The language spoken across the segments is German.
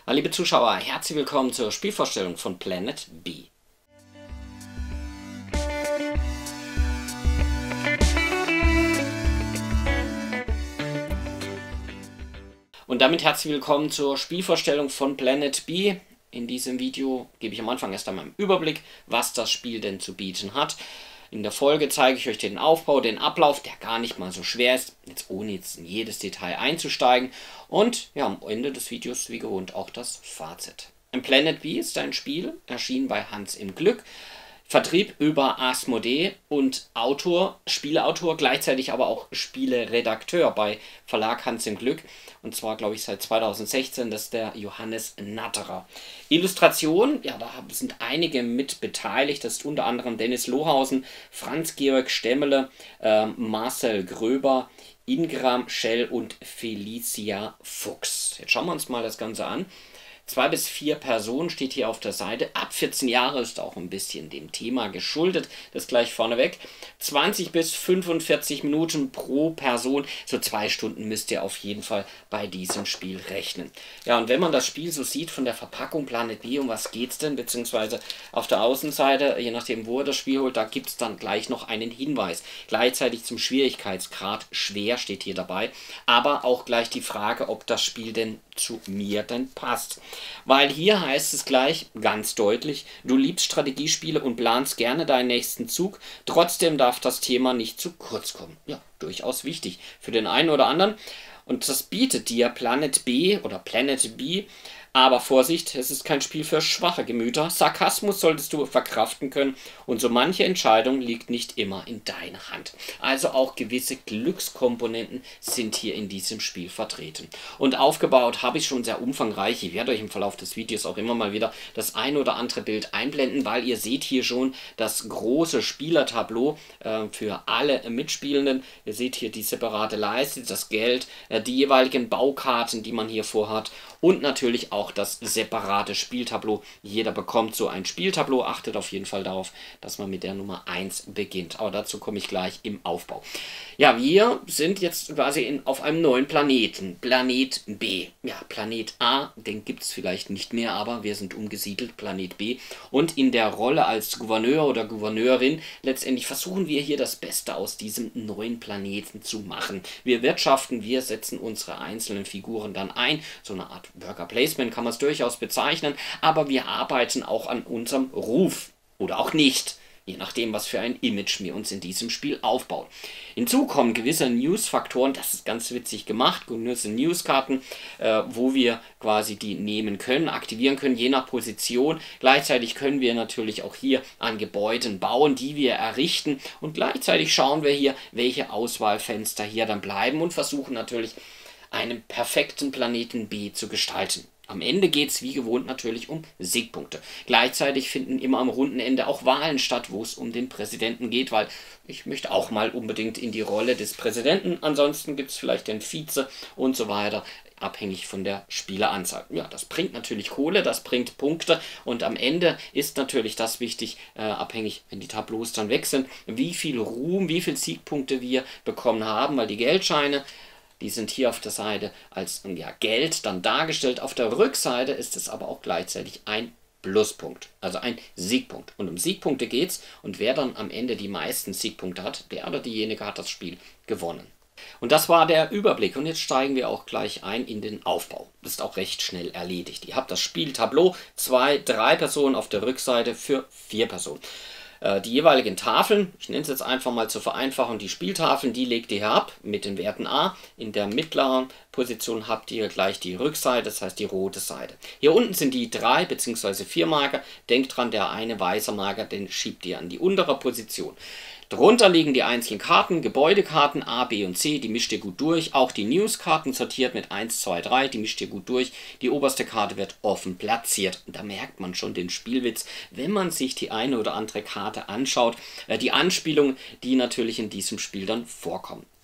Liebe Zuschauer, herzlich willkommen zur Spielvorstellung von Planet B. Und damit herzlich willkommen zur Spielvorstellung von Planet B. In diesem Video gebe ich am Anfang erst einmal einen Überblick, was das Spiel denn zu bieten hat. In der Folge zeige ich euch den Aufbau, den Ablauf, der gar nicht mal so schwer ist, jetzt ohne jetzt in jedes Detail einzusteigen. Und ja, am Ende des Videos wie gewohnt auch das Fazit. Planet B ist ein Spiel, erschienen bei Hans im Glück. Vertrieb über Asmodee und Spieleautor, gleichzeitig aber auch Spieleredakteur bei Verlag Hans im Glück. Und zwar, glaube ich, seit 2016, das ist der Johannes Natterer. Illustration, ja, da sind einige mit beteiligt. Das ist unter anderem Dennis Lohausen, Franz-Georg Stemmele, Marcel Gröber, Ingram Schell und Felicia Fuchs. Jetzt schauen wir uns mal das Ganze an. 2 bis 4 Personen steht hier auf der Seite. Ab 14 Jahre ist auch ein bisschen dem Thema geschuldet. Das gleich vorneweg. 20 bis 45 Minuten pro Person. So 2 Stunden müsst ihr auf jeden Fall bei diesem Spiel rechnen. Ja, und wenn man das Spiel so sieht von der Verpackung Planet B, um was geht's denn? Beziehungsweise auf der Außenseite, je nachdem wo ihr das Spiel holt, da gibt es dann gleich noch einen Hinweis. Gleichzeitig zum Schwierigkeitsgrad. Schwer steht hier dabei. Aber auch gleich die Frage, ob das Spiel denn zu mir denn passt. Weil hier heißt es gleich ganz deutlich, du liebst Strategiespiele und planst gerne deinen nächsten Zug, trotzdem darf das Thema nicht zu kurz kommen. Ja, durchaus wichtig für den einen oder anderen. Und das bietet dir Planet B oder Planet B. Aber Vorsicht, es ist kein Spiel für schwache Gemüter. Sarkasmus solltest du verkraften können und so manche Entscheidung liegt nicht immer in deiner Hand. Also auch gewisse Glückskomponenten sind hier in diesem Spiel vertreten. Und aufgebaut habe ich schon sehr umfangreich. Ich werde euch im Verlauf des Videos auch immer mal wieder das ein oder andere Bild einblenden, weil ihr seht hier schon das große Spielertableau für alle Mitspielenden. Ihr seht hier die separate Leiste, das Geld, die jeweiligen Baukarten, die man hier vorhat und natürlich auch das separate Spieltableau. Jeder bekommt so ein Spieltableau. Achtet auf jeden Fall darauf, dass man mit der Nummer 1 beginnt. Aber dazu komme ich gleich im Aufbau. Ja, wir sind jetzt quasi auf einem neuen Planeten. Planet B. Ja, Planet A, den gibt es vielleicht nicht mehr, aber wir sind umgesiedelt, Planet B. Und in der Rolle als Gouverneur oder Gouverneurin letztendlich versuchen wir hier das Beste aus diesem neuen Planeten zu machen. Wir wirtschaften, wir setzen unsere einzelnen Figuren dann ein. So eine Art Worker Placement kann man es durchaus bezeichnen, aber wir arbeiten auch an unserem Ruf oder auch nicht, je nachdem, was für ein Image wir uns in diesem Spiel aufbauen. Hinzu kommen gewisse News-Faktoren, das ist ganz witzig gemacht, gewisse News-Karten, wo wir quasi die nehmen können, aktivieren können, je nach Position. Gleichzeitig können wir natürlich auch hier an Gebäuden bauen, die wir errichten und gleichzeitig schauen wir hier, welche Auswahlfenster hier dann bleiben und versuchen natürlich, einen perfekten Planeten B zu gestalten. Am Ende geht es wie gewohnt natürlich um Siegpunkte. Gleichzeitig finden immer am runden Ende auch Wahlen statt, wo es um den Präsidenten geht, weil ich möchte auch mal unbedingt in die Rolle des Präsidenten. Ansonsten gibt es vielleicht den Vize und so weiter, abhängig von der Spieleranzahl. Ja, das bringt natürlich Kohle, das bringt Punkte und am Ende ist natürlich das wichtig, abhängig, wenn die Tableaus dann weg sind, wie viel Ruhm, wie viel Siegpunkte wir bekommen haben, weil die Geldscheine, die sind hier auf der Seite als Geld dann dargestellt. Auf der Rückseite ist es aber auch gleichzeitig ein Pluspunkt, also ein Siegpunkt. Und um Siegpunkte geht es und wer dann am Ende die meisten Siegpunkte hat, der oder diejenige hat das Spiel gewonnen. Und das war der Überblick und jetzt steigen wir auch gleich ein in den Aufbau. Das ist auch recht schnell erledigt. Ihr habt das Spieltableau, 2, 3 Personen auf der Rückseite für 4 Personen. Die jeweiligen Tafeln, ich nenne es jetzt einfach mal zur Vereinfachung, die Spieltafeln, die legt ihr hier ab mit den Werten A. In der mittleren Position habt ihr gleich die Rückseite, das heißt die rote Seite. Hier unten sind die 3 bzw. 4 Marker. Denkt dran, der eine weiße Marker, den schiebt ihr an die untere Position. Darunter liegen die einzelnen Karten, Gebäudekarten A, B und C, die mischt ihr gut durch. Auch die News-Karten sortiert mit 1, 2, 3, die mischt ihr gut durch. Die oberste Karte wird offen platziert. Und da merkt man schon den Spielwitz, wenn man sich die eine oder andere Karte anschaut. Die Anspielungen, die natürlich in diesem Spiel dann vorkommen.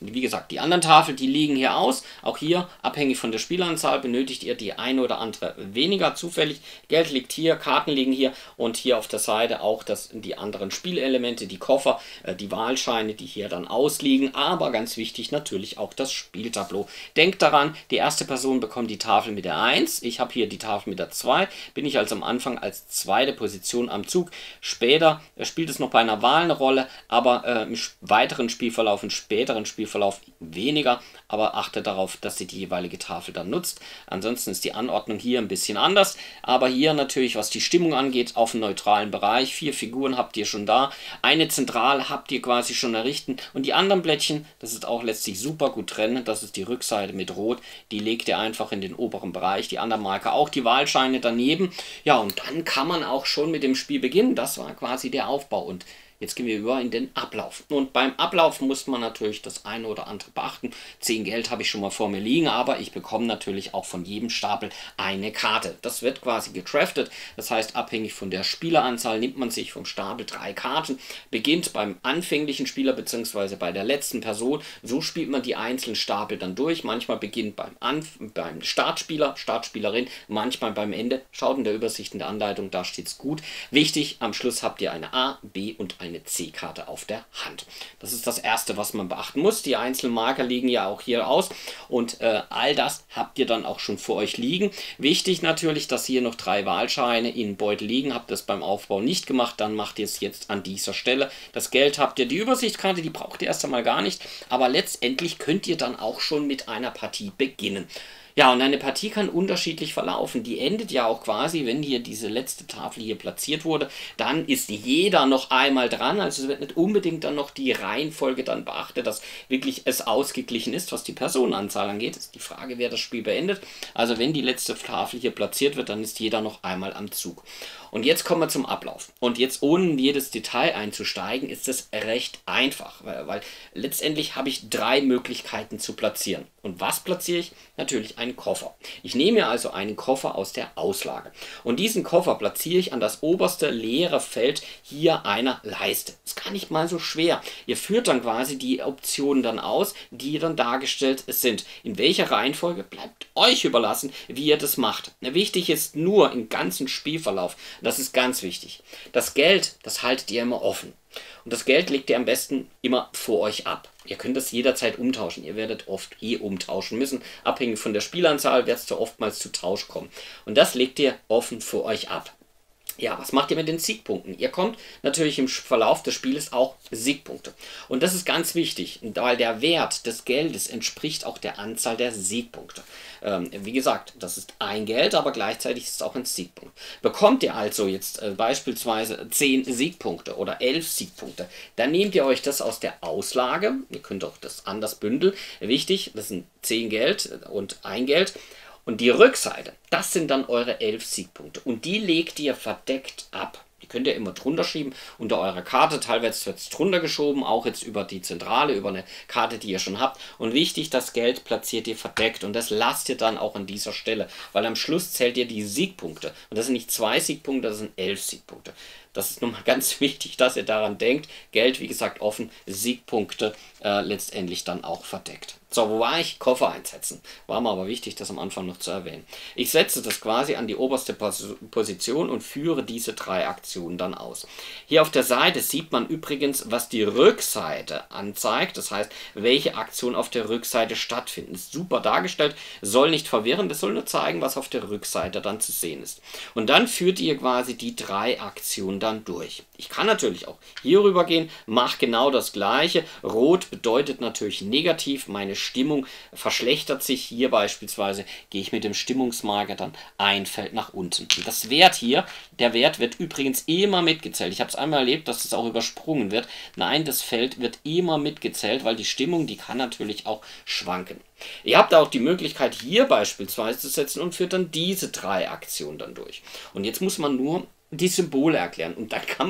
Wie gesagt, die anderen Tafeln, die liegen hier aus. Auch hier, abhängig von der Spielanzahl, benötigt ihr die eine oder andere weniger zufällig. Geld liegt hier, Karten liegen hier und hier auf der Seite auch die anderen Spielelemente, die Koffer, die Wahlscheine, die hier dann ausliegen. Aber ganz wichtig natürlich auch das Spieltableau. Denkt daran, die erste Person bekommt die Tafel mit der 1. Ich habe hier die Tafel mit der 2. Bin ich also am Anfang als zweite Position am Zug. Später spielt es noch bei einer Wahl eine Rolle, aber im weiteren Spielverlauf, im späteren Spielverlauf weniger, aber achtet darauf, dass ihr die jeweilige Tafel dann nutzt. Ansonsten ist die Anordnung hier ein bisschen anders, aber hier natürlich, was die Stimmung angeht, auf einem neutralen Bereich. 4 Figuren habt ihr schon da, eine Zentrale habt ihr quasi schon errichten und die anderen Blättchen, das ist auch letztlich super gut trennen, das ist die Rückseite mit Rot, die legt ihr einfach in den oberen Bereich, die anderen Marker auch, die Wahlscheine daneben. Ja, und dann kann man auch schon mit dem Spiel beginnen. Das war quasi der Aufbau und jetzt gehen wir über in den Ablauf. Und beim Ablauf muss man natürlich das eine oder andere beachten. 10 Geld habe ich schon mal vor mir liegen, aber ich bekomme natürlich auch von jedem Stapel eine Karte. Das wird quasi gedraftet. Das heißt, abhängig von der Spieleranzahl nimmt man sich vom Stapel 3 Karten. Beginnt beim anfänglichen Spieler bzw. bei der letzten Person. So spielt man die einzelnen Stapel dann durch. Manchmal beginnt beim Startspieler, Startspielerin, manchmal beim Ende. Schaut in der Übersicht in der Anleitung, da steht es gut. Wichtig, am Schluss habt ihr eine A, B und eine C-Karte auf der Hand. Das ist das Erste, was man beachten muss. Die einzelnen Marker liegen ja auch hier aus und all das habt ihr dann auch schon vor euch liegen. Wichtig natürlich, dass hier noch 3 Wahlscheine in Beutel liegen. Habt ihr das beim Aufbau nicht gemacht, dann macht ihr es jetzt an dieser Stelle. Das Geld habt ihr, die Übersichtskarte, die braucht ihr erst einmal gar nicht, aber letztendlich könnt ihr dann auch schon mit einer Partie beginnen. Ja, und eine Partie kann unterschiedlich verlaufen. Die endet ja auch quasi, wenn hier diese letzte Tafel hier platziert wurde, dann ist jeder noch einmal dran. Also es wird nicht unbedingt dann noch die Reihenfolge dann beachtet, dass wirklich es ausgeglichen ist, was die Personenanzahl angeht. Das ist die Frage, wer das Spiel beendet. Also wenn die letzte Tafel hier platziert wird, dann ist jeder noch einmal am Zug. Und jetzt kommen wir zum Ablauf. Und jetzt ohne in jedes Detail einzusteigen, ist es recht einfach, weil letztendlich habe ich 3 Möglichkeiten zu platzieren. Und was platziere ich? Natürlich einen Koffer. Ich nehme also einen Koffer aus der Auslage. Und diesen Koffer platziere ich an das oberste leere Feld hier einer Leiste. Das ist gar nicht mal so schwer. Ihr führt dann quasi die Optionen dann aus, die dann dargestellt sind. In welcher Reihenfolge bleibt euch überlassen, wie ihr das macht. Wichtig ist nur im ganzen Spielverlauf, das ist ganz wichtig, das Geld, das haltet ihr immer offen. Und das Geld legt ihr am besten immer vor euch ab. Ihr könnt das jederzeit umtauschen. Ihr werdet oft umtauschen müssen. Abhängig von der Spielanzahl wird es da oftmals zu Tausch kommen. Und das legt ihr offen vor euch ab. Ja, was macht ihr mit den Siegpunkten? Ihr kommt natürlich im Verlauf des Spieles auch Siegpunkte. Und das ist ganz wichtig, weil der Wert des Geldes entspricht auch der Anzahl der Siegpunkte. Wie gesagt, das ist ein Geld, aber gleichzeitig ist es auch ein Siegpunkt. Bekommt ihr also jetzt beispielsweise 10 Siegpunkte oder 11 Siegpunkte, dann nehmt ihr euch das aus der Auslage. Ihr könnt auch das anders bündeln. Wichtig, das sind 10 Geld und ein Geld. Und die Rückseite, das sind dann eure 11 Siegpunkte. Und die legt ihr verdeckt ab. Die könnt ihr immer drunter schieben unter eurer Karte. Teilweise wird es drunter geschoben, auch jetzt über die Zentrale, über eine Karte, die ihr schon habt. Und wichtig, das Geld platziert ihr verdeckt. Und das lasst ihr dann auch an dieser Stelle. Weil am Schluss zählt ihr die Siegpunkte. Und das sind nicht 2 Siegpunkte, das sind 11 Siegpunkte. Das ist nun mal ganz wichtig, dass ihr daran denkt. Geld, wie gesagt, offen, Siegpunkte letztendlich dann auch verdeckt. So, wo war ich? Koffer einsetzen. War mir aber wichtig, das am Anfang noch zu erwähnen. Ich setze das quasi an die oberste Position und führe diese 3 Aktionen dann aus. Hier auf der Seite sieht man übrigens, was die Rückseite anzeigt. Das heißt, welche Aktionen auf der Rückseite stattfinden. Ist super dargestellt, soll nicht verwirren, das soll nur zeigen, was auf der Rückseite dann zu sehen ist. Und dann führt ihr quasi die 3 Aktionen dann durch. Ich kann natürlich auch hier rüber gehen, mache genau das gleiche. Rot bedeutet natürlich negativ, meine Stimmung verschlechtert sich. Hier beispielsweise gehe ich mit dem Stimmungsmarker dann ein Feld nach unten. Und das Wert hier, der Wert wird übrigens immer mitgezählt. Ich habe es einmal erlebt, dass es auch übersprungen wird. Nein, das Feld wird immer mitgezählt, weil die Stimmung, die kann natürlich auch schwanken. Ihr habt auch die Möglichkeit, hier beispielsweise zu setzen und führt dann diese 3 Aktionen dann durch. Und jetzt muss man nur die Symbole erklären. Und dann kann man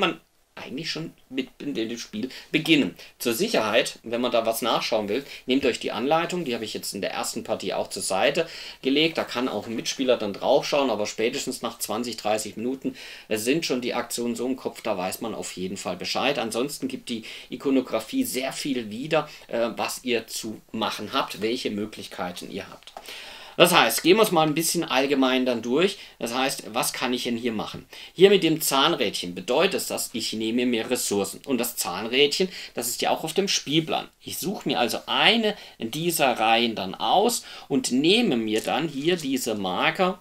eigentlich schon mit dem Spiel beginnen. Zur Sicherheit, wenn man da was nachschauen will, nehmt euch die Anleitung, die habe ich jetzt in der ersten Partie auch zur Seite gelegt. Da kann auch ein Mitspieler dann drauf schauen, aber spätestens nach 20, 30 Minuten sind schon die Aktionen so im Kopf, da weiß man auf jeden Fall Bescheid. Ansonsten gibt die Ikonografie sehr viel wieder, was ihr zu machen habt, welche Möglichkeiten ihr habt. Das heißt, gehen wir es mal ein bisschen allgemein dann durch. Das heißt, was kann ich denn hier machen? Hier mit dem Zahnrädchen bedeutet das, ich nehme mir Ressourcen. Und das Zahnrädchen, das ist ja auch auf dem Spielplan. Ich suche mir also eine dieser Reihen dann aus und nehme mir dann hier diese Marker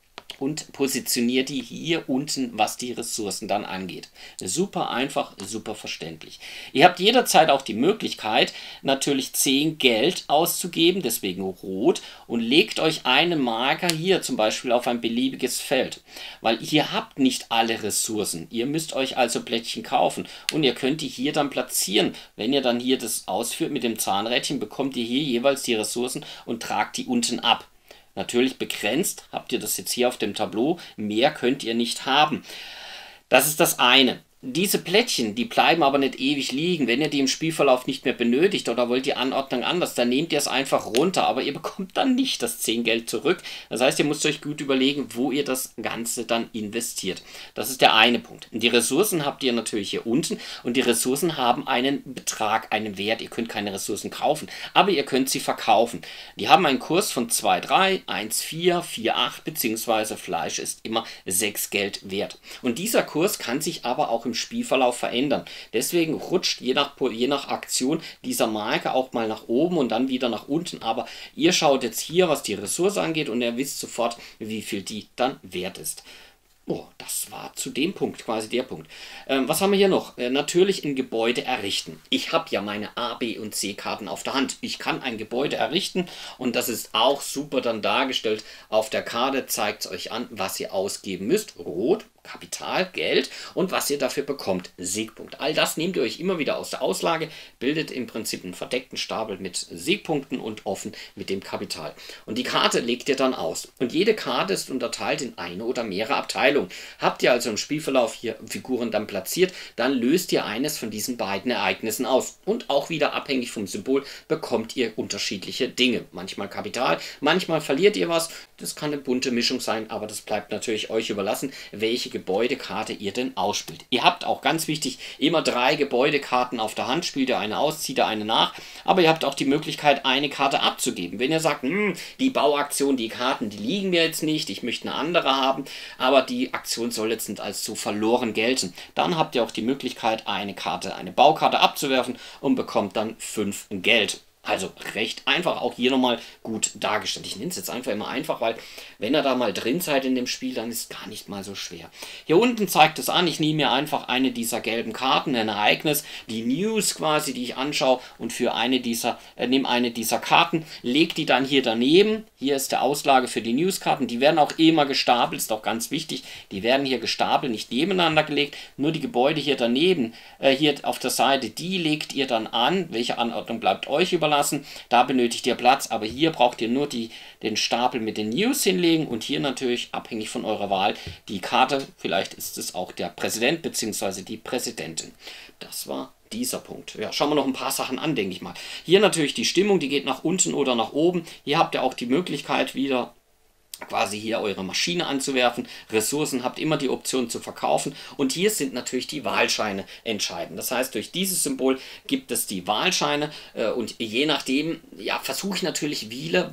und positioniert die hier unten, was die Ressourcen dann angeht. Super einfach, super verständlich. Ihr habt jederzeit auch die Möglichkeit, natürlich 10 Geld auszugeben, deswegen rot, und legt euch einen Marker hier zum Beispiel auf ein beliebiges Feld, weil ihr habt nicht alle Ressourcen. Ihr müsst euch also Plättchen kaufen und ihr könnt die hier dann platzieren. Wenn ihr dann hier das ausführt mit dem Zahnrädchen, bekommt ihr hier jeweils die Ressourcen und tragt die unten ab. Natürlich begrenzt, habt ihr das jetzt hier auf dem Tableau, mehr könnt ihr nicht haben. Das ist das eine. Diese Plättchen, die bleiben aber nicht ewig liegen. Wenn ihr die im Spielverlauf nicht mehr benötigt oder wollt die Anordnung anders, dann nehmt ihr es einfach runter, aber ihr bekommt dann nicht das 10 Geld zurück. Das heißt, ihr müsst euch gut überlegen, wo ihr das Ganze dann investiert. Das ist der eine Punkt. Und die Ressourcen habt ihr natürlich hier unten und die Ressourcen haben einen Betrag, einen Wert. Ihr könnt keine Ressourcen kaufen, aber ihr könnt sie verkaufen. Die haben einen Kurs von 2,3, 1,4, 4,8 bzw. Fleisch ist immer 6 Geld wert. Und dieser Kurs kann sich aber auch im Spielverlauf verändern. Deswegen rutscht je nach Aktion dieser Marke auch mal nach oben und dann wieder nach unten. Aber ihr schaut jetzt hier, was die Ressource angeht, und ihr wisst sofort, wie viel die dann wert ist. Oh, das war zu dem Punkt, quasi der Punkt. Was haben wir hier noch? Natürlich ein Gebäude errichten. Ich habe ja meine A, B und C Karten auf der Hand. Ich kann ein Gebäude errichten und das ist auch super dann dargestellt. Auf der Karte zeigt es euch an, was ihr ausgeben müsst. Rot, Kapital, Geld, und was ihr dafür bekommt, Siegpunkt. All das nehmt ihr euch immer wieder aus der Auslage, bildet im Prinzip einen verdeckten Stapel mit Siegpunkten und offen mit dem Kapital. Und die Karte legt ihr dann aus. Und jede Karte ist unterteilt in eine oder mehrere Abteilungen. Habt ihr also im Spielverlauf hier Figuren dann platziert, dann löst ihr eines von diesen beiden Ereignissen aus. Und auch wieder abhängig vom Symbol bekommt ihr unterschiedliche Dinge. Manchmal Kapital, manchmal verliert ihr was. Das kann eine bunte Mischung sein, aber das bleibt natürlich euch überlassen, welche Gebäudekarte ihr denn ausspielt. Ihr habt auch, ganz wichtig, immer 3 Gebäudekarten auf der Hand, spielt ihr eine aus, zieht ihr eine nach, aber ihr habt auch die Möglichkeit, eine Karte abzugeben. Wenn ihr sagt, die Bauaktion, die Karten, die liegen mir jetzt nicht, ich möchte eine andere haben, aber die Aktion soll jetzt nicht als so verloren gelten, dann habt ihr auch die Möglichkeit, eine Baukarte abzuwerfen und bekommt dann 5 Geld. Also recht einfach, auch hier nochmal gut dargestellt. Ich nenne es jetzt einfach immer einfach, weil wenn ihr da mal drin seid in dem Spiel, dann ist es gar nicht mal so schwer. Hier unten zeigt es an, ich nehme mir einfach eine dieser gelben Karten, ein Ereignis, die News quasi, die ich anschaue, und für nehme eine dieser Karten, lege die dann hier daneben. Hier ist der Auslage für die Newskarten, die werden auch immer gestapelt, ist auch ganz wichtig, die werden hier gestapelt, nicht nebeneinander gelegt, nur die Gebäude hier daneben, hier auf der Seite, die legt ihr dann an, welche Anordnung bleibt euch überlassen. Da benötigt ihr Platz, aber hier braucht ihr nur den Stapel mit den News hinlegen und hier natürlich, abhängig von eurer Wahl, die Karte, vielleicht ist es auch der Präsident bzw. die Präsidentin. Das war dieser Punkt. Ja, schauen wir noch ein paar Sachen an, denke ich mal. Hier natürlich die Stimmung, die geht nach unten oder nach oben. Hier habt ihr auch die Möglichkeit, wieder quasi hier eure Maschine anzuwerfen. Ressourcen habt immer die Option zu verkaufen. Und hier sind natürlich die Wahlscheine entscheidend. Das heißt, durch dieses Symbol gibt es die Wahlscheine und je nachdem, ja, versuche ich natürlich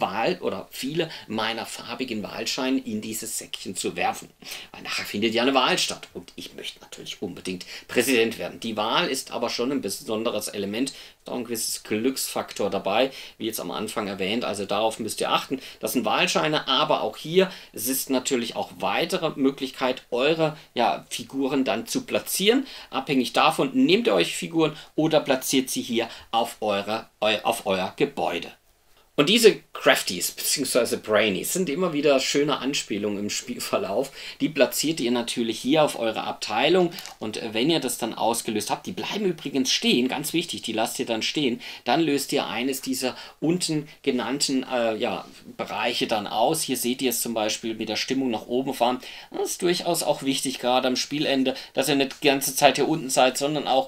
viele meiner farbigen Wahlscheine in dieses Säckchen zu werfen. Weil nachher findet ja eine Wahl statt und ich möchte natürlich unbedingt Präsident werden. Die Wahl ist aber schon ein besonderes Element, da ein gewisses Glücksfaktor dabei, wie jetzt am Anfang erwähnt, also darauf müsst ihr achten. Das sind Wahlscheine, aber auch hier, es ist natürlich auch weitere Möglichkeit, eure Figuren dann zu platzieren. Abhängig davon, nehmt ihr euch Figuren oder platziert sie hier auf euer Gebäude. Und diese Crafties bzw. Brainies sind immer wieder schöne Anspielungen im Spielverlauf. Die platziert ihr natürlich hier auf eure Abteilung und wenn ihr das dann ausgelöst habt, die bleiben übrigens stehen, ganz wichtig, die lasst ihr dann stehen, dann löst ihr eines dieser unten genannten Bereiche dann aus. Hier seht ihr es zum Beispiel mit der Stimmung nach oben fahren. Das ist durchaus auch wichtig, gerade am Spielende, dass ihr nicht die ganze Zeit hier unten seid, sondern auch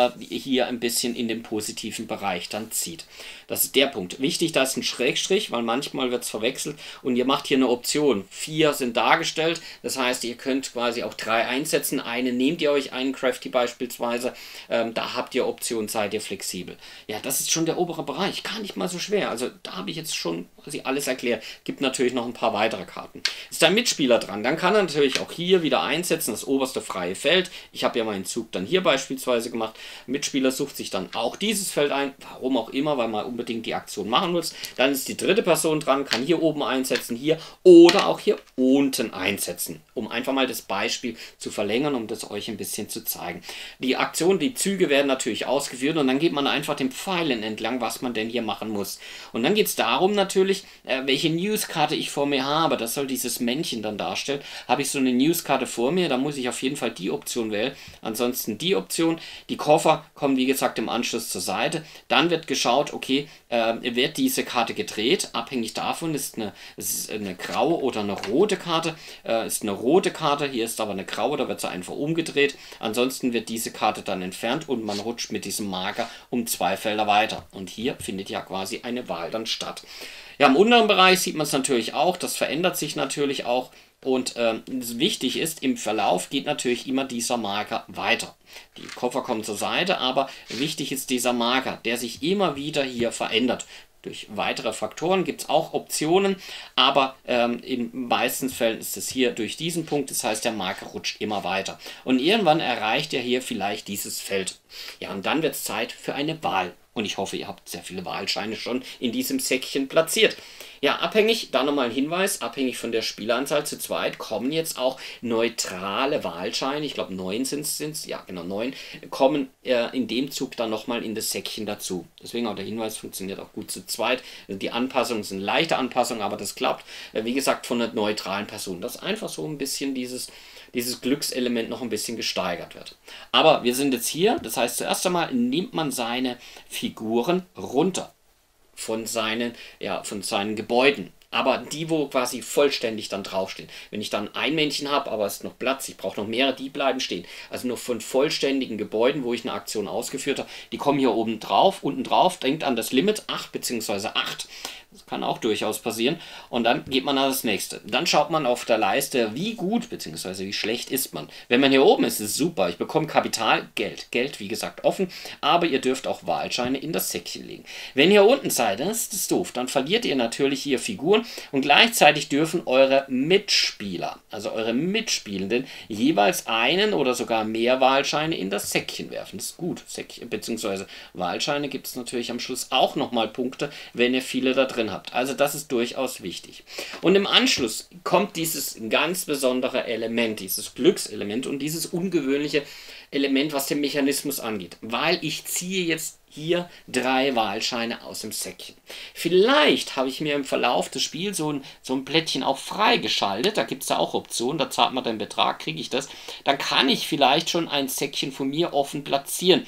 hier ein bisschen in den positiven Bereich dann zieht. Das ist der Punkt. Wichtig, da ist ein Schrägstrich, weil manchmal wird es verwechselt und ihr macht hier eine Option. 4 sind dargestellt, das heißt, ihr könnt quasi auch 3 einsetzen. Eine nehmt ihr euch, einen Crafty beispielsweise, da habt ihr Option, seid ihr flexibel. Ja, das ist schon der obere Bereich, gar nicht mal so schwer. Also da habe ich jetzt schon quasi alles erklärt. Gibt natürlich noch ein paar weitere Karten. Ist ein Mitspieler dran, dann kann er natürlich auch hier wieder einsetzen, das oberste freie Feld. Ich habe ja meinen Zug dann hier beispielsweise gemacht. Mitspieler sucht sich dann auch dieses Feld ein, warum auch immer, weil man unbedingt die Aktion machen muss. Dann ist die dritte Person dran, kann hier oben einsetzen, hier oder auch hier unten einsetzen, um einfach mal das Beispiel zu verlängern, um das euch ein bisschen zu zeigen. Die Aktionen, die Züge werden natürlich ausgeführt und dann geht man einfach den Pfeilen entlang, was man denn hier machen muss. Und dann geht es darum natürlich, welche Newskarte ich vor mir habe. Das soll dieses Männchen dann darstellen. Habe ich so eine Newskarte vor mir, dann muss ich auf jeden Fall die Option wählen, ansonsten die Option. Die Koffer kommen wie gesagt im Anschluss zur Seite. Dann wird geschaut, okay, wird diese Karte gedreht. Abhängig davon ist eine graue oder eine rote Karte. Ist eine rote Karte, hier ist aber eine graue, da wird sie einfach umgedreht. Ansonsten wird diese Karte dann entfernt und man rutscht mit diesem Marker um 2 Felder weiter. Und hier findet ja quasi eine Wahl dann statt. Ja, im unteren Bereich sieht man es natürlich auch, das verändert sich natürlich auch. Und wichtig ist, im Verlauf geht natürlich immer dieser Marker weiter. Die Koffer kommen zur Seite, aber wichtig ist dieser Marker, der sich immer wieder hier verändert. Durch weitere Faktoren gibt es auch Optionen, aber in meisten Fällen ist es hier durch diesen Punkt, das heißt der Marker rutscht immer weiter. Und irgendwann erreicht er hier vielleicht dieses Feld. Ja, und dann wird es Zeit für eine Wahl. Und ich hoffe, ihr habt sehr viele Wahlscheine schon in diesem Säckchen platziert. Ja, abhängig, da nochmal ein Hinweis, abhängig von der Spieleranzahl zu zweit kommen jetzt auch neutrale Wahlscheine, ich glaube 9 sind es, ja genau 9, kommen in dem Zug dann nochmal in das Säckchen dazu. Deswegen auch der Hinweis, funktioniert auch gut zu zweit. Also die Anpassungen sind leichte Anpassungen, aber das klappt, wie gesagt, von einer neutralen Person. Das ist einfach so ein bisschen dieses Glückselement noch ein bisschen gesteigert wird. Aber wir sind jetzt hier, das heißt zuerst einmal nimmt man seine Figuren runter von seinen Gebäuden. Aber die, wo quasi vollständig dann draufstehen. Wenn ich dann ein Männchen habe, aber es ist noch Platz, ich brauche noch mehrere, die bleiben stehen. Also nur von vollständigen Gebäuden, wo ich eine Aktion ausgeführt habe, die kommen hier oben drauf, unten drauf, denkt an das Limit 8 bzw. 8. Das kann auch durchaus passieren. Und dann geht man an das nächste. Dann schaut man auf der Leiste, wie gut bzw. wie schlecht ist man. Wenn man hier oben ist, ist es super. Ich bekomme Kapital, Geld. Geld, wie gesagt, offen. Aber ihr dürft auch Wahlscheine in das Säckchen legen. Wenn ihr unten seid, das ist doof. Dann verliert ihr natürlich hier Figuren. Und gleichzeitig dürfen eure Mitspieler, also eure Mitspielenden, jeweils einen oder sogar mehr Wahlscheine in das Säckchen werfen. Das ist gut. Säckchen bzw. Wahlscheine gibt es natürlich am Schluss auch nochmal Punkte, wenn ihr viele da drin habt. Also das ist durchaus wichtig. Und im Anschluss kommt dieses ganz besondere Element, dieses Glückselement und dieses ungewöhnliche Element, was den Mechanismus angeht. Weil ich ziehe jetzt hier 3 Wahlscheine aus dem Säckchen. Vielleicht habe ich mir im Verlauf des Spiels so ein Plättchen auch freigeschaltet. Da gibt es da auch Optionen. Da zahlt man den Betrag, kriege ich das. Dann kann ich vielleicht schon ein Säckchen von mir offen platzieren.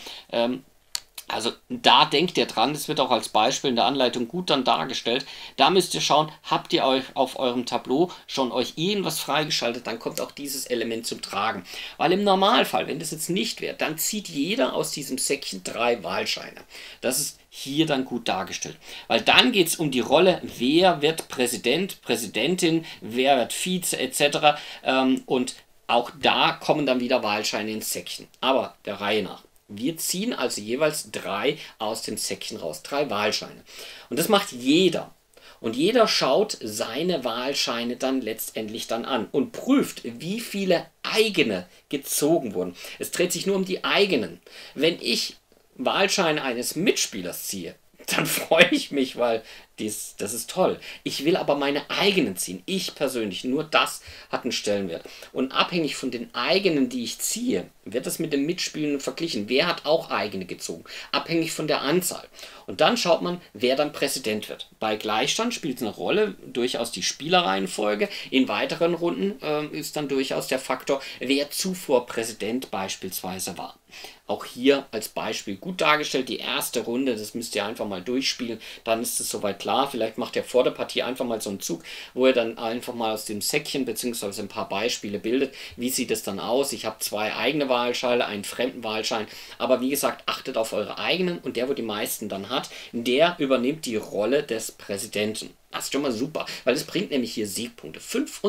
Also da denkt ihr dran, das wird auch als Beispiel in der Anleitung gut dann dargestellt. Da müsst ihr schauen, habt ihr euch auf eurem Tableau schon euch irgendwas freigeschaltet, dann kommt auch dieses Element zum Tragen. Weil im Normalfall, wenn das jetzt nicht wäre, dann zieht jeder aus diesem Säckchen 3 Wahlscheine. Das ist hier dann gut dargestellt. Weil dann geht es um die Rolle, wer wird Präsident, Präsidentin, wer wird Vize etc. Und auch da kommen dann wieder Wahlscheine ins Säckchen. Aber der Reihe nach. Wir ziehen also jeweils 3 aus dem Säckchen raus, 3 Wahlscheine. Und das macht jeder. Und jeder schaut seine Wahlscheine dann letztendlich dann an und prüft, wie viele eigene gezogen wurden. Es dreht sich nur um die eigenen. Wenn ich Wahlscheine eines Mitspielers ziehe, dann freue ich mich, weil Das ist toll. Ich will aber meine eigenen ziehen. Ich persönlich, nur das hat einen Stellenwert. Und abhängig von den eigenen, die ich ziehe, wird das mit dem Mitspielenden verglichen. Wer hat auch eigene gezogen? Abhängig von der Anzahl. Und dann schaut man, wer dann Präsident wird. Bei Gleichstand spielt es eine Rolle, durchaus die Spielerreihenfolge. In weiteren Runden ist dann durchaus der Faktor, wer zuvor Präsident beispielsweise war. Auch hier als Beispiel gut dargestellt, die erste Runde, das müsst ihr einfach mal durchspielen, dann ist es soweit klar. Vielleicht macht ihr vor der Partie einfach mal so einen Zug, wo ihr dann einfach mal aus dem Säckchen bzw. ein paar Beispiele bildet. Wie sieht es dann aus? Ich habe 2 eigene Wahlscheine, einen fremden Wahlschein, aber wie gesagt, achtet auf eure eigenen und der, wo die meisten dann hat, der übernimmt die Rolle des Präsidenten. Das ist schon mal super, weil es bringt nämlich hier Siegpunkte.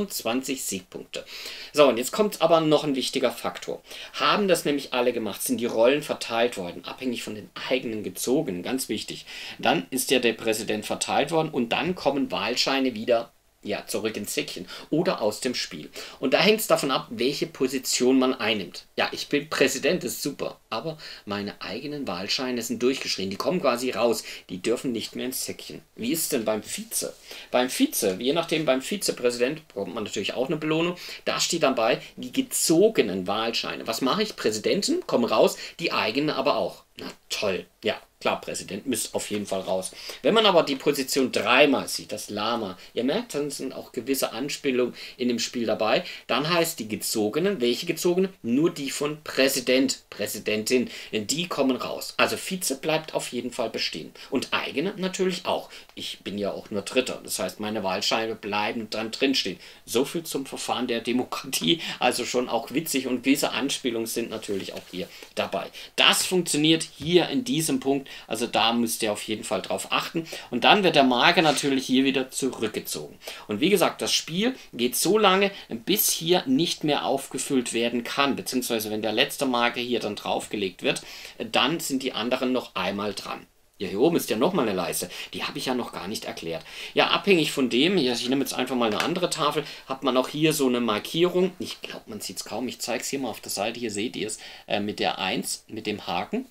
25 Siegpunkte. So, und jetzt kommt aber noch ein wichtiger Faktor. Haben das nämlich alle gemacht, sind die Rollen verteilt worden, abhängig von den eigenen gezogenen, ganz wichtig. Dann ist ja der Präsident verteilt worden und dann kommen Wahlscheine wieder zurück ins Säckchen oder aus dem Spiel. Und da hängt es davon ab, welche Position man einnimmt. Ja, ich bin Präsident, das ist super, aber meine eigenen Wahlscheine sind durchgeschrien, die kommen quasi raus, die dürfen nicht mehr ins Säckchen. Wie ist es denn beim Vize? Beim Vize, je nachdem beim Vizepräsident, bekommt man natürlich auch eine Belohnung, da steht dann bei, die gezogenen Wahlscheine. Was mache ich? Präsidenten kommen raus, die eigenen aber auch. Na toll, ja. Klar, Präsident müsste auf jeden Fall raus. Wenn man aber die Position dreimal sieht, das Lama, ihr merkt, dann sind auch gewisse Anspielungen in dem Spiel dabei, dann heißt die gezogenen, welche gezogenen? Nur die von Präsident, Präsidentin, die kommen raus. Also Vize bleibt auf jeden Fall bestehen. Und eigene natürlich auch. Ich bin ja auch nur Dritter, das heißt, meine Wahlscheine bleiben dann drinstehen. So viel zum Verfahren der Demokratie, also schon auch witzig und gewisse Anspielungen sind natürlich auch hier dabei. Das funktioniert hier in diesem Punkt. Also da müsst ihr auf jeden Fall drauf achten. Und dann wird der Marker natürlich hier wieder zurückgezogen. Und wie gesagt, das Spiel geht so lange, bis hier nicht mehr aufgefüllt werden kann. Beziehungsweise wenn der letzte Marker hier dann draufgelegt wird, dann sind die anderen noch einmal dran. Ja, hier oben ist ja nochmal eine Leiste. Die habe ich ja noch gar nicht erklärt. Ja, abhängig von dem, ich nehme jetzt einfach mal eine andere Tafel, hat man auch hier so eine Markierung. Ich glaube, man sieht es kaum. Ich zeige es hier mal auf der Seite. Hier seht ihr es mit der 1, mit dem Haken.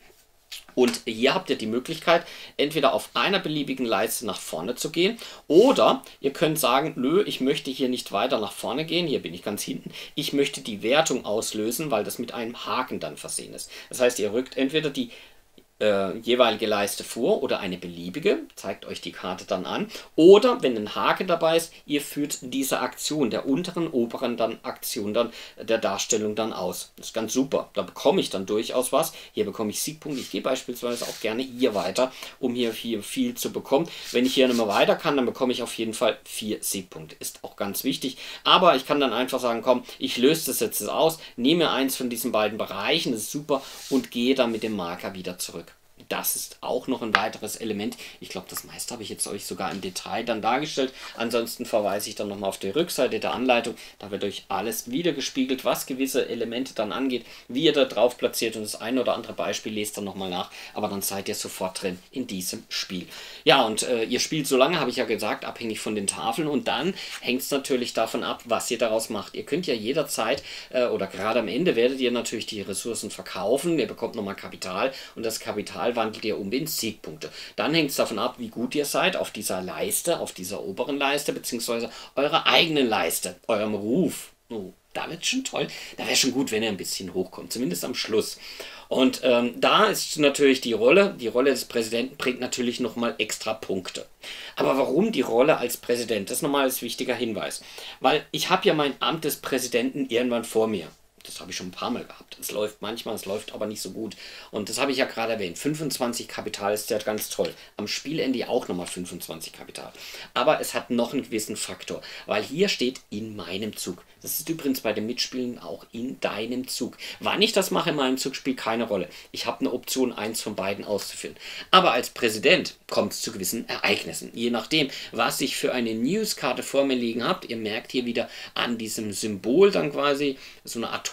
Und hier habt ihr die Möglichkeit, entweder auf einer beliebigen Leiste nach vorne zu gehen oder ihr könnt sagen, nö, ich möchte hier nicht weiter nach vorne gehen, hier bin ich ganz hinten, ich möchte die Wertung auslösen, weil das mit einem Haken dann versehen ist. Das heißt, ihr rückt entweder die jeweilige Leiste vor oder eine beliebige, zeigt euch die Karte dann an, oder wenn ein Haken dabei ist, ihr führt diese Aktion der unteren, oberen dann Aktion dann der Darstellung dann aus. Das ist ganz super, da bekomme ich dann durchaus was, hier bekomme ich Siegpunkte, ich gehe beispielsweise auch gerne hier weiter, um hier viel zu bekommen. Wenn ich hier nicht mehr weiter kann, dann bekomme ich auf jeden Fall 4 Siegpunkte, ist auch ganz wichtig, aber ich kann dann einfach sagen, komm, ich löse das jetzt aus, nehme eins von diesen beiden Bereichen, das ist super, und gehe dann mit dem Marker wieder zurück. Das ist auch noch ein weiteres Element. Ich glaube, das meiste habe ich jetzt euch sogar im Detail dann dargestellt. Ansonsten verweise ich dann nochmal auf die Rückseite der Anleitung. Da wird euch alles wiedergespiegelt, was gewisse Elemente dann angeht, wie ihr da drauf platziert. Und das ein oder andere Beispiel lest dann nochmal nach. Aber dann seid ihr sofort drin in diesem Spiel. Ja, und ihr spielt so lange, habe ich ja gesagt, abhängig von den Tafeln. Und dann hängt es natürlich davon ab, was ihr daraus macht. Ihr könnt ja jederzeit oder gerade am Ende werdet ihr natürlich die Ressourcen verkaufen. Ihr bekommt nochmal Kapital und das Kapital wandelt ihr um in Siegpunkte. Dann hängt es davon ab, wie gut ihr seid auf dieser Leiste, auf dieser oberen Leiste, beziehungsweise eurer eigenen Leiste, eurem Ruf. Oh, da wird schon toll. Da wäre schon gut, wenn ihr ein bisschen hochkommt, zumindest am Schluss. Und da ist natürlich die Rolle des Präsidenten bringt natürlich nochmal extra Punkte. Aber warum die Rolle als Präsident? Das ist nochmal ein wichtiger Hinweis. Weil ich habe ja mein Amt des Präsidenten irgendwann vor mir. Das habe ich schon ein paar Mal gehabt. Es läuft manchmal, es läuft aber nicht so gut. Und das habe ich ja gerade erwähnt. 25 Kapital ist ja ganz toll. Am Spielende auch nochmal 25 Kapital. Aber es hat noch einen gewissen Faktor, weil hier steht in meinem Zug. Das ist übrigens bei dem Mitspielen auch in deinem Zug. Wann ich das mache in meinem Zug, spielt keine Rolle. Ich habe eine Option, eins von beiden auszuführen. Aber als Präsident kommt es zu gewissen Ereignissen. Je nachdem, was ich für eine Newskarte vor mir liegen habe. Ihr merkt hier wieder an diesem Symbol dann quasi so eine Art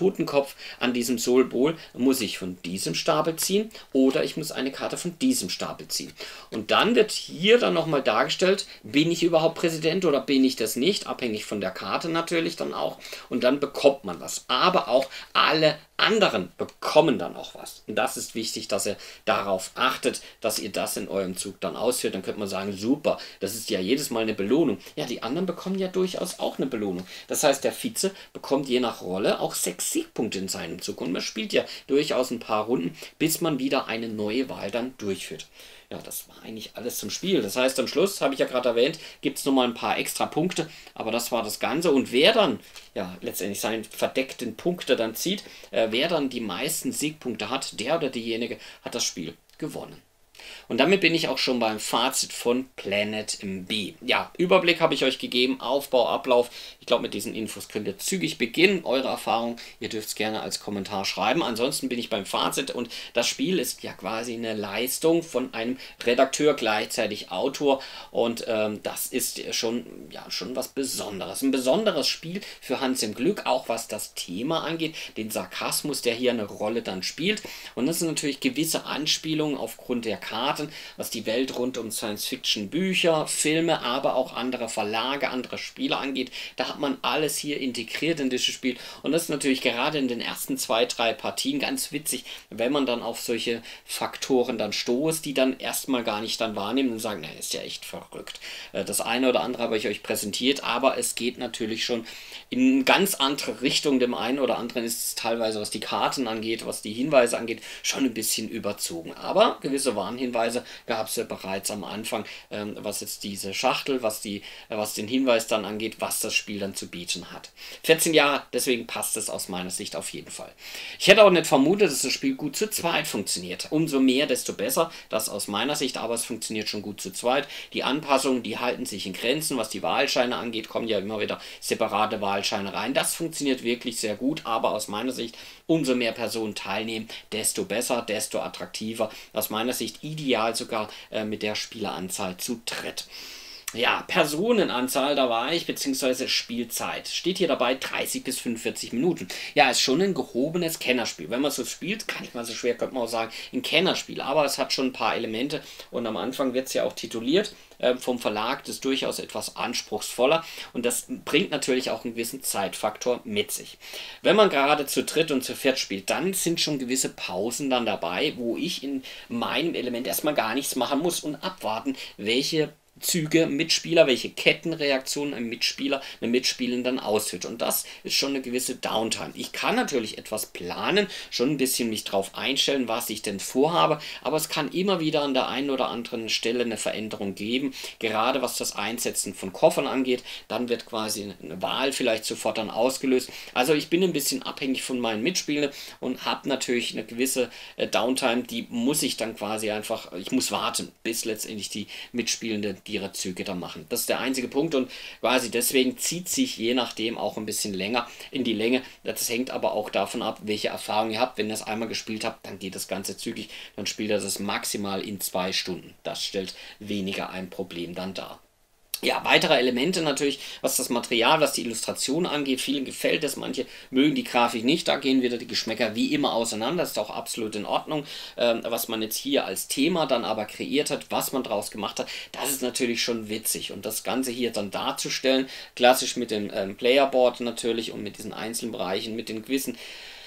Totenkopf an diesem Symbol, muss ich von diesem Stapel ziehen oder ich muss eine Karte von diesem Stapel ziehen. Und dann wird hier dann nochmal dargestellt, bin ich überhaupt Präsident oder bin ich das nicht, abhängig von der Karte natürlich dann auch. Und dann bekommt man was. Aber auch alle anderen bekommen dann auch was. Und das ist wichtig, dass ihr darauf achtet, dass ihr das in eurem Zug dann ausführt. Dann könnte man sagen, super, das ist ja jedes Mal eine Belohnung. Ja, die anderen bekommen ja durchaus auch eine Belohnung. Das heißt, der Vize bekommt je nach Rolle auch 6 Siegpunkte in seinem Zug. Und man spielt ja durchaus ein paar Runden, bis man wieder eine neue Wahl dann durchführt. Ja, das war eigentlich alles zum Spiel. Das heißt, am Schluss, habe ich ja gerade erwähnt, gibt es nochmal ein paar extra Punkte, aber das war das Ganze. Und wer dann, ja, letztendlich seine verdeckten Punkte dann zieht, wer dann die meisten Siegpunkte hat, der oder diejenige hat das Spiel gewonnen. Und damit bin ich auch schon beim Fazit von Planet MB. Ja, Überblick habe ich euch gegeben, Aufbau, Ablauf. Ich glaube, mit diesen Infos könnt ihr zügig beginnen. Eure Erfahrung, ihr dürft es gerne als Kommentar schreiben. Ansonsten bin ich beim Fazit und das Spiel ist ja quasi eine Leistung von einem Redakteur, gleichzeitig Autor. Und das ist schon was Besonderes. Ein besonderes Spiel für Hans im Glück, auch was das Thema angeht, den Sarkasmus, der hier eine Rolle dann spielt. Und das sind natürlich gewisse Anspielungen aufgrund der Karten, was die Welt rund um Science-Fiction-Bücher, Filme, aber auch andere Verlage, andere Spiele angeht. Da hat man alles hier integriert in dieses Spiel und das ist natürlich gerade in den ersten 2, 3 Partien ganz witzig, wenn man dann auf solche Faktoren dann stoßt, die dann erstmal gar nicht dann wahrnehmen und sagen, na, ist ja echt verrückt. Das eine oder andere habe ich euch präsentiert, aber es geht natürlich schon in ganz andere Richtung. Dem einen oder anderen ist es teilweise, was die Karten angeht, was die Hinweise angeht, schon ein bisschen überzogen. Aber gewisse Warnhinweise gab es ja bereits am Anfang, was jetzt diese Schachtel, was den Hinweis dann angeht, was das Spiel dann zu bieten hat. 14 Jahre, deswegen passt es aus meiner Sicht auf jeden Fall. Ich hätte auch nicht vermutet, dass das Spiel gut zu zweit funktioniert. Umso mehr, desto besser, das aus meiner Sicht, aber es funktioniert schon gut zu zweit. Die Anpassungen, die halten sich in Grenzen, was die Wahlscheine angeht, kommen ja immer wieder separate Wahlscheine rein. Das funktioniert wirklich sehr gut, aber aus meiner Sicht, umso mehr Personen teilnehmen, desto besser, desto attraktiver. Aus meiner Sicht ideal sogar mit der Spieleranzahl zu dritt. Ja, Personenanzahl, da war ich, beziehungsweise Spielzeit. Steht hier dabei 30 bis 45 Minuten. Ja, ist schon ein gehobenes Kennerspiel. Wenn man so spielt, gar nicht mal so schwer, könnte man auch sagen, ein Kennerspiel. Aber es hat schon ein paar Elemente und am Anfang wird es ja auch tituliert vom Verlag, das ist durchaus etwas anspruchsvoller und das bringt natürlich auch einen gewissen Zeitfaktor mit sich. Wenn man gerade zu dritt und zu viert spielt, dann sind schon gewisse Pausen dann dabei, wo ich in meinem Element erstmal gar nichts machen muss und abwarten, welche Züge Mitspieler, welche Kettenreaktionen ein Mitspieler, eine Mitspielerin dann ausführt. Und das ist schon eine gewisse Downtime. Ich kann natürlich etwas planen, schon ein bisschen mich drauf einstellen, was ich denn vorhabe, aber es kann immer wieder an der einen oder anderen Stelle eine Veränderung geben, gerade was das Einsetzen von Koffern angeht. Dann wird quasi eine Wahl vielleicht sofort dann ausgelöst. Also ich bin ein bisschen abhängig von meinen Mitspielern und habe natürlich eine gewisse Downtime, die muss ich dann quasi einfach, ich muss warten, bis letztendlich die Mitspielenden ihre Züge dann machen. Das ist der einzige Punkt und quasi deswegen zieht sich je nachdem auch ein bisschen länger in die Länge. Das hängt aber auch davon ab, welche Erfahrung ihr habt. Wenn ihr es einmal gespielt habt, dann geht das Ganze zügig, dann spielt ihr das maximal in 2 Stunden. Das stellt weniger ein Problem dann dar. Ja, weitere Elemente natürlich, was das Material, was die Illustration angeht. Vielen gefällt es, manche mögen die Grafik nicht. Da gehen wieder die Geschmäcker wie immer auseinander. Das ist auch absolut in Ordnung. Was man jetzt hier als Thema dann aber kreiert hat, was man draus gemacht hat, das ist natürlich schon witzig. Und das Ganze hier dann darzustellen, klassisch mit dem Playerboard natürlich und mit diesen einzelnen Bereichen, mit den gewissen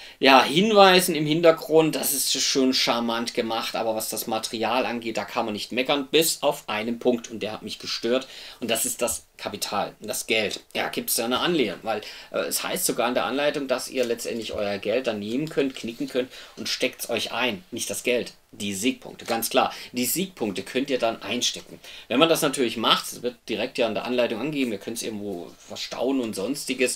Hinweisen im Hintergrund, das ist schon charmant gemacht, aber was das Material angeht, da kann man nicht meckern, bis auf einen Punkt und der hat mich gestört und das ist das Kapital, das Geld. Ja, gibt es da eine Anlehnung, weil es heißt sogar in der Anleitung, dass ihr letztendlich euer Geld dann nehmen könnt, knicken könnt und steckt es euch ein, nicht das Geld. Die Siegpunkte, ganz klar. Die Siegpunkte könnt ihr dann einstecken. Wenn man das natürlich macht, das wird direkt ja in der Anleitung angegeben, ihr könnt es irgendwo verstauen und sonstiges,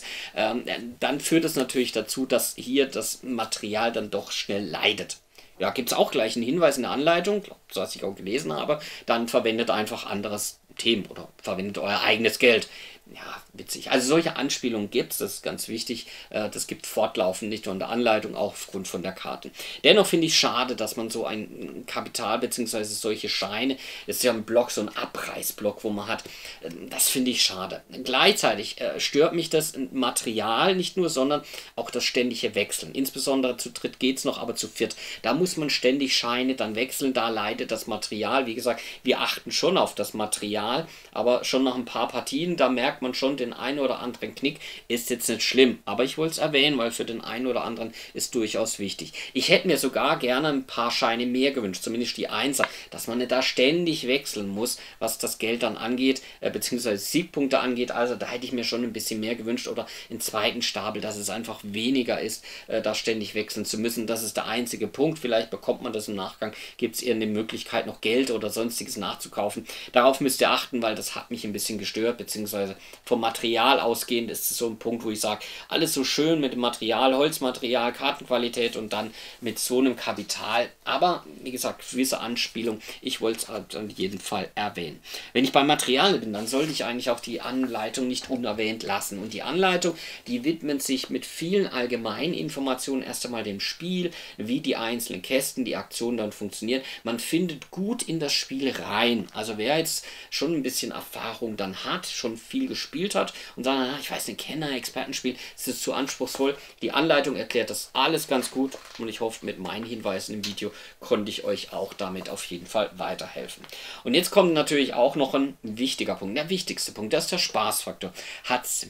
dann führt es natürlich dazu, dass hier das Material dann doch schnell leidet. Ja, gibt es auch gleich einen Hinweis in der Anleitung, so was ich auch gelesen habe, dann verwendet einfach anderes Themen oder verwendet euer eigenes Geld. ja, witzig. Also solche Anspielungen gibt es, das ist ganz wichtig. Das gibt fortlaufend, nicht nur in der Anleitung, auch aufgrund von der Karte. Dennoch finde ich schade, dass man so ein Kapital bzw. solche Scheine, das ist ja ein Block, so ein Abreißblock, wo man hat, das finde ich schade. Gleichzeitig stört mich das Material nicht nur, sondern auch das ständige Wechseln. Insbesondere zu dritt geht es noch, aber zu viert. Da muss man ständig Scheine dann wechseln, da leidet das Material. Wie gesagt, wir achten schon auf das Material, aber schon nach ein paar Partien, da merkt man schon den einen oder anderen Knick, ist jetzt nicht schlimm. Aber ich wollte es erwähnen, weil für den einen oder anderen ist durchaus wichtig. Ich hätte mir sogar gerne ein paar Scheine mehr gewünscht, zumindest die Einser, dass man nicht da ständig wechseln muss, was das Geld dann angeht, beziehungsweise Siegpunkte angeht. Also da hätte ich mir schon ein bisschen mehr gewünscht oder einen zweiten Stapel, dass es einfach weniger ist, da ständig wechseln zu müssen. Das ist der einzige Punkt. Vielleicht bekommt man das im Nachgang, gibt es irgendeine Möglichkeit, noch Geld oder sonstiges nachzukaufen. Darauf müsst ihr achten, weil das hat mich ein bisschen gestört, beziehungsweise vom Material ausgehend ist es so ein Punkt, wo ich sage, alles so schön mit dem Material, Holzmaterial, Kartenqualität und dann mit so einem Kapital. Aber wie gesagt, gewisse Anspielung, ich wollte es halt in jedem Fall erwähnen. Wenn ich beim Material bin, dann sollte ich eigentlich auch die Anleitung nicht unerwähnt lassen. Und die Anleitung, die widmet sich mit vielen allgemeinen Informationen erst einmal dem Spiel, wie die einzelnen Kästen, die Aktionen dann funktionieren. Man findet gut in das Spiel rein. Also wer jetzt schon ein bisschen Erfahrung dann hat, schon viel gespielt hat und sagt, ich weiß nicht, Kenner, Expertenspiel, es ist zu anspruchsvoll. Die Anleitung erklärt das alles ganz gut und ich hoffe, mit meinen Hinweisen im Video konnte ich euch auch damit auf jeden Fall weiterhelfen. Und jetzt kommt natürlich auch noch ein wichtiger Punkt, der wichtigste Punkt, das ist der Spaßfaktor. Hat's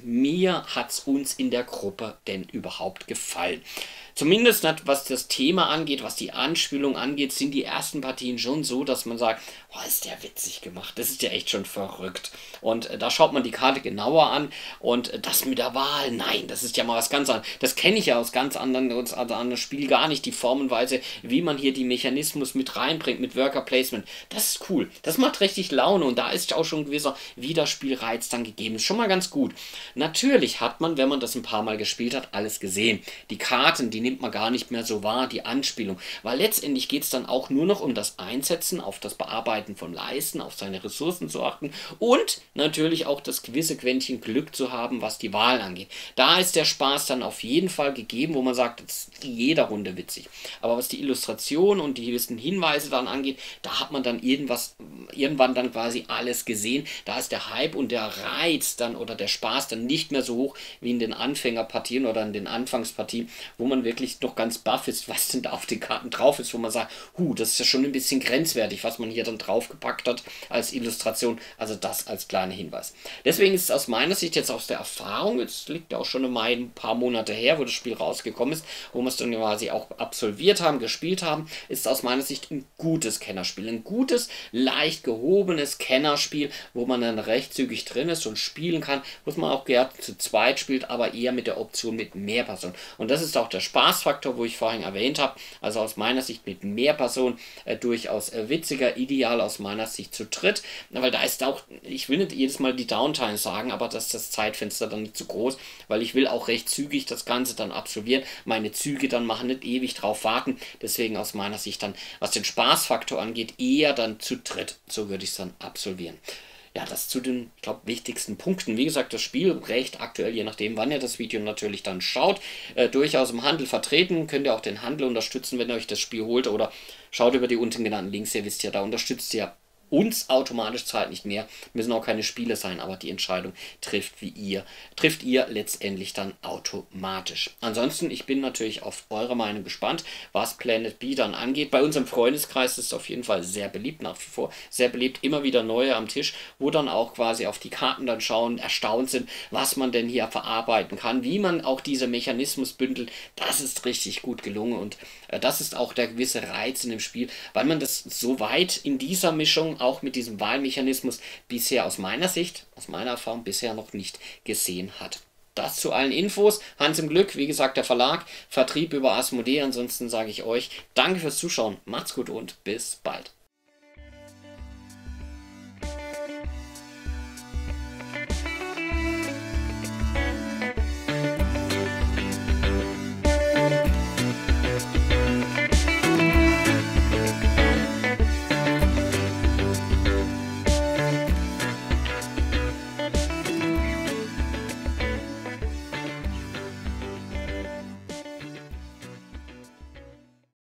uns in der Gruppe denn überhaupt gefallen? Zumindest was das Thema angeht, was die Anspielung angeht, sind die ersten Partien schon so, dass man sagt, oh, ist der witzig gemacht, das ist ja echt schon verrückt. Und da schaut man die Karte genauer an und das mit der Wahl, nein, das ist ja mal was ganz anderes. Das kenne ich ja aus ganz anderen Spielen gar nicht, die Formenweise, wie man hier die Mechanismus mit reinbringt, mit Worker Placement. Das ist cool, das macht richtig Laune und da ist auch schon ein gewisser Wiederspielreiz dann gegeben. Ist schon mal ganz gut. Natürlich hat man, wenn man das ein paar Mal gespielt hat, alles gesehen. Die Karten, die nimmt man gar nicht mehr so wahr, die Anspielung. Weil letztendlich geht es dann auch nur noch um das Einsetzen, auf das Bearbeiten von Leisten, auf seine Ressourcen zu achten und natürlich auch das gewisse Quäntchen Glück zu haben, was die Wahl angeht. Da ist der Spaß dann auf jeden Fall gegeben, wo man sagt, das ist in jeder Runde witzig. Aber was die Illustration und die gewissen Hinweise dann angeht, da hat man dann irgendwann dann quasi alles gesehen. Da ist der Hype und der Reiz dann oder der Spaß dann nicht mehr so hoch wie in den Anfängerpartien oder in den Anfangspartien, wo man wirklich noch ganz baff ist, was denn da auf den Karten drauf ist, wo man sagt, das ist ja schon ein bisschen grenzwertig, was man hier dann draufgepackt hat als Illustration. Also das als kleiner Hinweis. Deswegen ist es aus meiner Sicht jetzt aus der Erfahrung, jetzt liegt ja auch schon ein paar Monate her, wo das Spiel rausgekommen ist, wo wir es dann quasi auch absolviert haben, gespielt haben, ist aus meiner Sicht ein gutes Kennerspiel. Ein gutes, leicht gehobenes Kennerspiel, wo man dann recht zügig drin ist und spielen kann, wo man auch gerne zu zweit spielt, aber eher mit der Option mit mehr Personen. Und das ist auch der Spaßfaktor, wo ich vorhin erwähnt habe. Also aus meiner Sicht mit mehr Personen durchaus witziger, ideal aus meiner Sicht zu dritt, weil da ist auch, ich will nicht jedes Mal die Downtime sagen, aber das ist das Zeitfenster dann nicht zu groß, weil ich will auch recht zügig das Ganze dann absolvieren, meine Züge dann machen, nicht ewig drauf warten, deswegen aus meiner Sicht dann, was den Spaßfaktor angeht, eher dann zu dritt, so würde ich es dann absolvieren. Ja, das zu den, ich glaube, wichtigsten Punkten. Wie gesagt, das Spiel recht aktuell, je nachdem, wann ihr das Video natürlich dann schaut, durchaus im Handel vertreten. Könnt ihr auch den Handel unterstützen, wenn ihr euch das Spiel holt oder schaut über die unten genannten Links. Ihr wisst ja, da unterstützt ihr uns automatisch zahlt nicht mehr, müssen auch keine Spiele sein, aber die Entscheidung trifft ihr letztendlich dann automatisch. Ansonsten, ich bin natürlich auf eure Meinung gespannt, was Planet B dann angeht. Bei uns im Freundeskreis ist es auf jeden Fall sehr beliebt, nach wie vor sehr beliebt, immer wieder neue am Tisch, wo dann auch quasi auf die Karten dann schauen, erstaunt sind, was man denn hier verarbeiten kann, wie man auch diese Mechanismus bündelt. Das ist richtig gut gelungen und das ist auch der gewisse Reiz in dem Spiel, weil man das so weit in dieser Mischung auch mit diesem Wahlmechanismus bisher aus meiner Sicht, aus meiner Erfahrung bisher noch nicht gesehen hat. Das zu allen Infos. Hans im Glück, wie gesagt, der Verlag, Vertrieb über Asmodee. Ansonsten sage ich euch, danke fürs Zuschauen, macht's gut und bis bald.